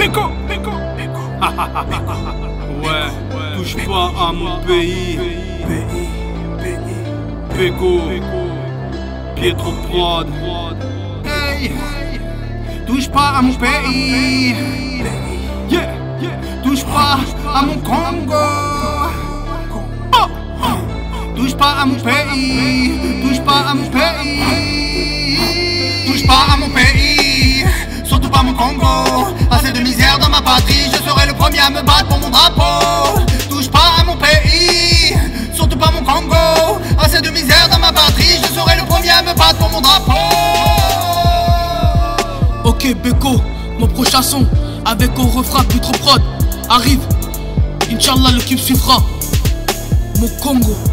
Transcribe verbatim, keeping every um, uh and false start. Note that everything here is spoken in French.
Beko, Beko, Beko. Ouais, touche pas à mon pays. Beko, Pietro Prod. Hey, touche pas à mon pays. Yeah, touche pas à mon Congo. Oh, touche pas à mon pays. Touche pas à mon pays. Touche pas à mon pays. Surtout pas mon Congo. Assez de misère dans ma patrie, je serai le premier à me battre pour mon drapeau. Touche pas à mon pays, surtout pas mon Congo. Assez de misère dans ma patrie, je serai le premier à me battre pour mon drapeau. Ok Beko, mon prochain son avec au refrain Pietro Prod arrive. Inch'Allah le clip suivra. Mon Congo.